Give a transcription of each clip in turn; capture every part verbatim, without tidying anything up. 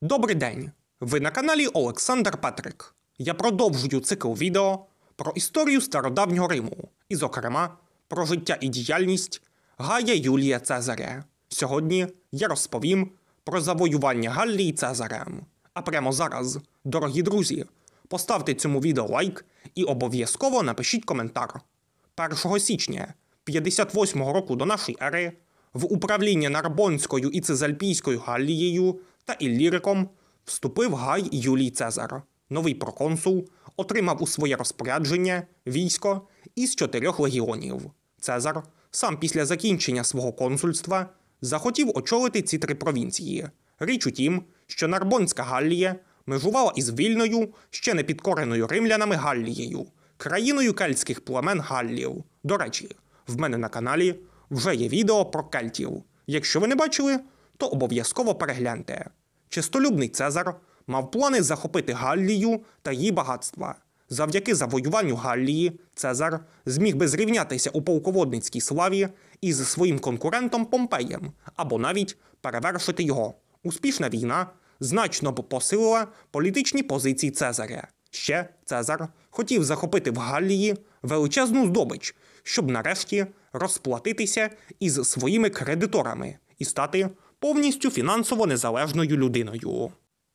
Добрий день! Ви на каналі Олександр Петрик. Я продовжую цикл відео про історію стародавнього Риму і, зокрема, про життя і діяльність Гая Юлія Цезаря. Сьогодні я розповім про завоювання Галлії Цезарем. А прямо зараз, дорогі друзі, поставте цьому відео лайк і обов'язково напишіть коментар. першого січня п'ятдесят восьмого року до нашої ери в управління Нарбонською і Цезальпійською Галлією та Ілліриком вступив Гай Юлій Цезар. Новий проконсул отримав у своє розпорядження військо із чотирьох легіонів. Цезар сам після закінчення свого консульства захотів очолити ці три провінції. Річ у тім, що Нарбонська Галлія межувала із вільною, ще не підкореною римлянами Галлією, країною кельтських племен галлів. До речі, в мене на каналі вже є відео про кельтів. Якщо ви не бачили, то обов'язково перегляньте. Чистолюбний Цезар мав плани захопити Галлію та її багатства. Завдяки завоюванню Галлії Цезар зміг би зрівнятися у полководницькій славі із своїм конкурентом Помпеєм, або навіть перевершити його. Успішна війна значно б посилила політичні позиції Цезаря. Ще Цезар хотів захопити в Галлії величезну здобич, щоб нарешті розплатитися із своїми кредиторами і стати повністю фінансово незалежною людиною.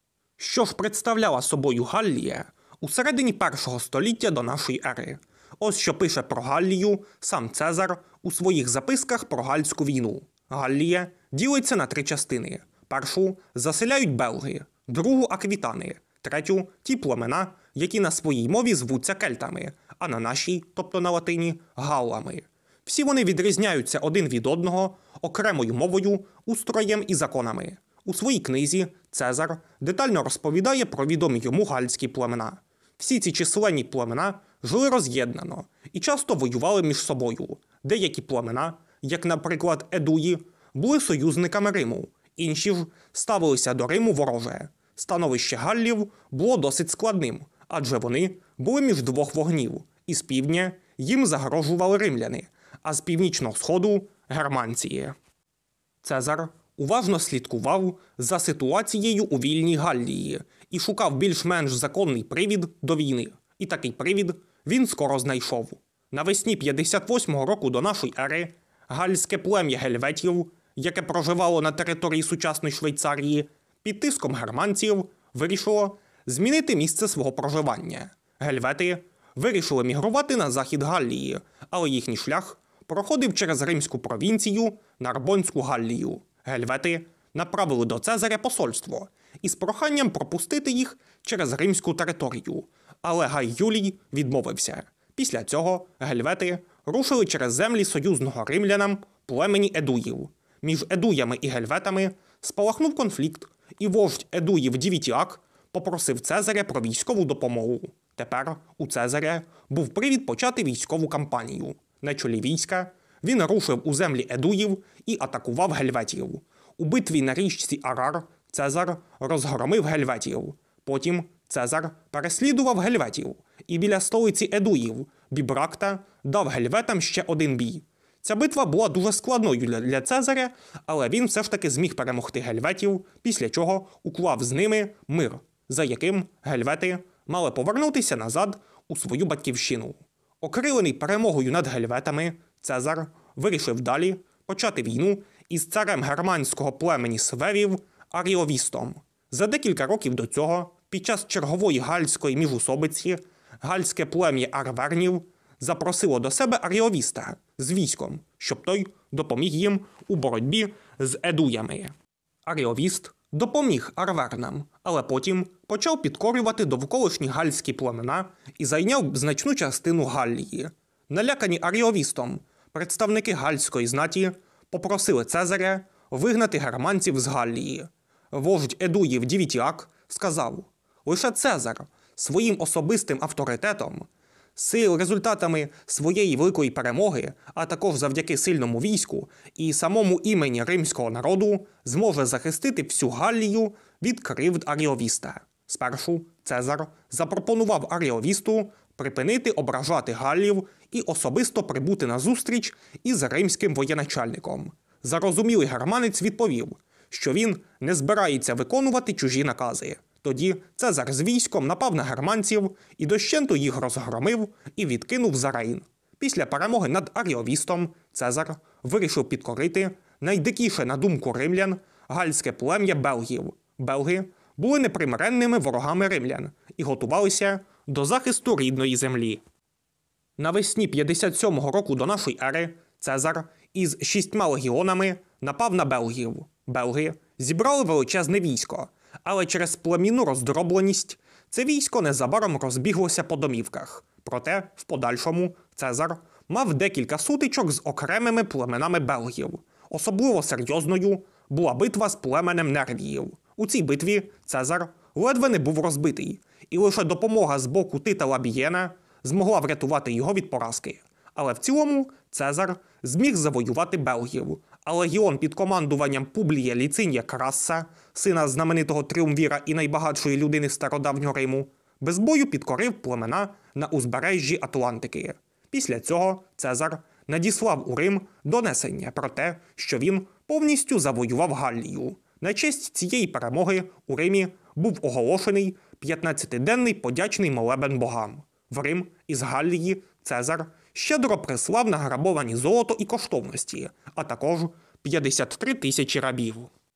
Що ж представляла собою Галлія у середині першого століття до нашої ери? Ось що пише про Галлію сам Цезар у своїх записках про Гальську війну. Галлія ділиться на три частини. Першу заселяють белги, другу – аквітани, третю – ті племена, які на своїй мові звуться кельтами, а на нашій, тобто на латині, галлами. Всі вони відрізняються один від одного окремою мовою, устроєм і законами. У своїй книзі Цезар детально розповідає про відомі йому гальські племена. Всі ці численні племена жили роз'єднано і часто воювали між собою. Деякі племена, як, наприклад, едуї, були союзниками Риму, інші ж ставилися до Риму вороже. Становище галлів було досить складним, адже вони були між двох вогнів. Із півдня їм загрожували римляни, а з північного сходу – германці. Цезар уважно слідкував за ситуацією у вільній Галлії і шукав більш-менш законний привід до війни. І такий привід він скоро знайшов. Навесні п'ятдесят восьмого року до нашої ери гальське плем'я гельветів, яке проживало на території сучасної Швейцарії, під тиском германців вирішило змінити місце свого проживання. Гельвети вирішили мігрувати на захід Галлії, але їхній шлях проходив через римську провінцію Нарбонську Галлію. Гельвети направили до Цезаря посольство із проханням пропустити їх через римську територію, але Гай Юлій відмовився. Після цього гельвети рушили через землі союзного римлянам племені едуїв. Між едуями і гельветами спалахнув конфлікт, і вождь едуїв Дівітіак попросив Цезаря про військову допомогу. Тепер у Цезаря був привід почати військову кампанію. На чолі війська він рушив у землі едуїв і атакував гельветів. У битві на річці Арар Цезар розгромив гельветів. Потім Цезар переслідував гельветів і біля столиці едуїв Бібракта дав гельветам ще один бій. Ця битва була дуже складною для Цезаря, але він все ж таки зміг перемогти гельветів, після чого уклав з ними мир, за яким гельвети мали повернутися назад у свою батьківщину. Окрилений перемогою над гельветами, Цезар вирішив далі почати війну із царем германського племені свевів Аріовістом. За декілька років до цього, під час чергової гальської міжусобиці, гальське плем'я арвернів запросило до себе Аріовіста з військом, щоб той допоміг їм у боротьбі з едуями. Аріовіст допоміг арвернам, але потім почав підкорювати довколишні гальські племена і зайняв значну частину Галлії. Налякані Аріовістом, представники гальської знаті попросили Цезаря вигнати германців з Галлії. Вождь едуїв Дівітіак сказав: «Лише Цезар своїм особистим авторитетом, сил результатами своєї великої перемоги, а також завдяки сильному війську і самому імені римського народу зможе захистити всю Галлію від кривд Аріовіста». Спершу Цезар запропонував Аріовісту припинити ображати галлів і особисто прибути на зустріч із римським воєначальником. Зарозумілий германець відповів, що він не збирається виконувати чужі накази. Тоді Цезар з військом напав на германців і дощенту їх розгромив і відкинув за Рейн. Після перемоги над Аріовістом Цезар вирішив підкорити найдикіше, на думку римлян, гальське плем'я белгів. Белги були непримиренними ворогами римлян і готувалися до захисту рідної землі. Навесні п'ятдесят сьомого року до нашої ери Цезар із шістьма легіонами напав на белгів. Белги зібрали величезне військо, але через племінну роздробленість це військо незабаром розбіглося по домівках. Проте, в подальшому, Цезар мав декілька сутичок з окремими племенами белгів. Особливо серйозною була битва з племенем Нервіїв. У цій битві Цезар ледве не був розбитий, і лише допомога з боку Тита Лабієна змогла врятувати його від поразки. Але в цілому Цезар зміг завоювати белгів, а легіон під командуванням Публія Ліцинія Краса, сина знаменитого тріумвіра і найбагатшої людини стародавнього Риму, без бою підкорив племена на узбережжі Атлантики. Після цього Цезар надіслав у Рим донесення про те, що він повністю завоював Галлію. На честь цієї перемоги у Римі був оголошений п'ятнадцятиденний подячний молебен богам. В Рим із Галлії Цезар щедро прислав награбовані золото і коштовності, а також п'ятдесят три тисячі рабів.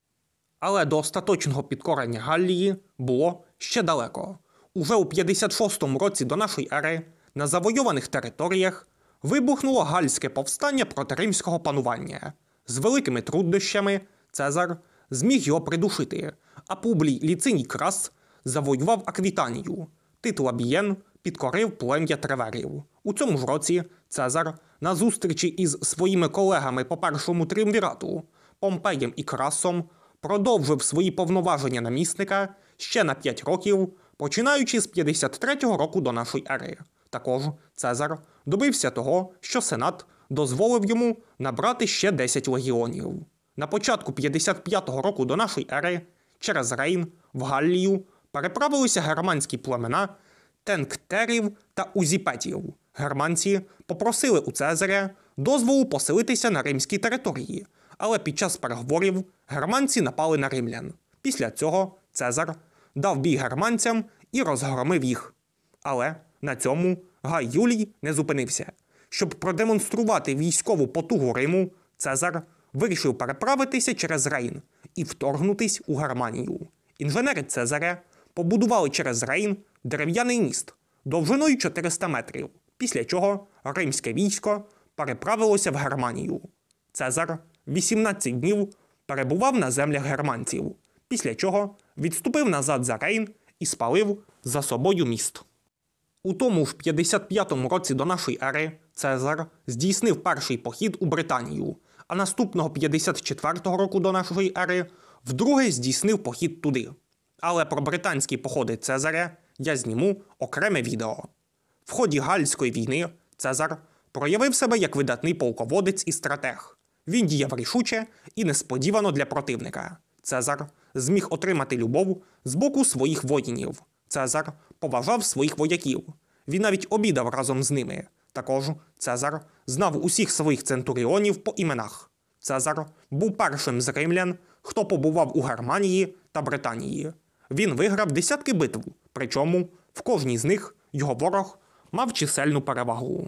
Але до остаточного підкорення Галлії було ще далеко. Уже у п'ятдесят шостому році до нашої ери на завойованих територіях вибухнуло гальське повстання проти римського панування. З великими труднощами Цезар зміг його придушити, а Публій Ліциній Крас завоював Аквітанію. Тит Лабієн підкорив плем'я Треверів. У цьому ж році Цезар на зустрічі із своїми колегами по першому тріумвірату Помпеєм і Красом продовжив свої повноваження намісника ще на п'ять років, починаючи з п'ятдесят третього року до нашої ери. Також Цезар добився того, що Сенат дозволив йому набрати ще десять легіонів. На початку п'ятдесят п'ятого року до нашої ери через Рейн в Галлію переправилися германські племена Тенктерів та Узіпетів. Германці попросили у Цезаря дозволу поселитися на римській території, але під час переговорів германці напали на римлян. Після цього Цезар дав бій германцям і розгромив їх. Але на цьому Гай Юлій не зупинився. Щоб продемонструвати військову потугу Риму, Цезар вирішив переправитися через Рейн і вторгнутись у Германію. Інженери Цезаря побудували через Рейн дерев'яний міст довжиною чотириста метрів, після чого римське військо переправилося в Германію. Цезар вісімнадцять днів перебував на землях германців, після чого відступив назад за Рейн і спалив за собою міст. У тому ж п'ятдесят п'ятому році до нашої ери Цезар здійснив перший похід у Британію, а наступного п'ятдесят четвертого року до нашої ери вдруге здійснив похід туди. Але про британські походи Цезаря я зніму окреме відео. В ході Гальської війни Цезар проявив себе як видатний полководець і стратег. Він діяв рішуче і несподівано для противника. Цезар зміг отримати любов з боку своїх воїнів. Цезар поважав своїх вояків. Він навіть обідав разом з ними. Також Цезар знав усіх своїх центуріонів по іменах. Цезар був першим з римлян, хто побував у Германії та Британії. Він виграв десятки битв, причому в кожній з них його ворог мав чисельну перевагу.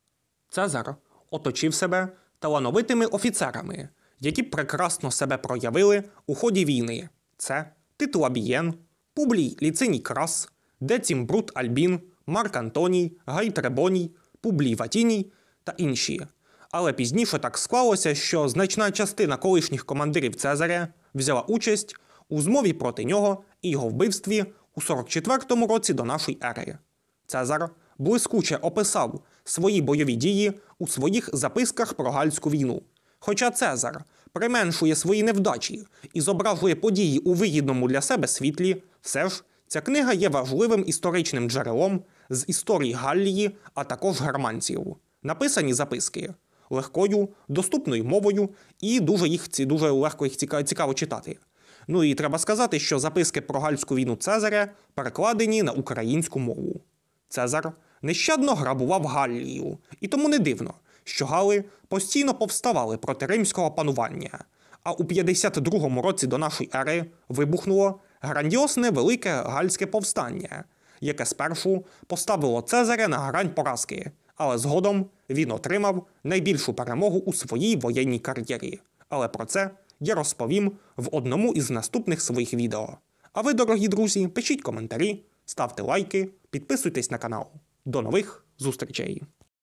Цезар оточив себе талановитими офіцерами, які прекрасно себе проявили у ході війни. Це Тит Лабієн, Публій Ліциній Крас, Децім Брут Альбін, Марк Антоній, Гай Требоній, Публій Ватіній та інші. Але пізніше так склалося, що значна частина колишніх командирів Цезаря взяла участь у змові проти нього і його вбивстві у сорок четвертому році до нашої ери. Цезар блискуче описав свої бойові дії у своїх записках про Гальську війну. Хоча Цезар применшує свої невдачі і зображує події у вигідному для себе світлі, все ж ця книга є важливим історичним джерелом з історії Галлії, а також германців. Написані записки легкою, доступною мовою і дуже, їх, дуже легко їх цікаво, цікаво читати. Ну і треба сказати, що записки про Гальську війну Цезаря перекладені на українську мову. Цезар нещадно грабував Галлію, і тому не дивно, що гали постійно повставали проти римського панування. А у п'ятдесят другому році до нашої ери вибухнуло грандіозне велике гальське повстання, яке спершу поставило Цезаря на грань поразки, але згодом він отримав найбільшу перемогу у своїй воєнній кар'єрі. Але про це я розповім в одному із наступних своїх відео. А ви, дорогі друзі, пишіть коментарі, ставте лайки, підписуйтесь на канал. До нових зустрічей!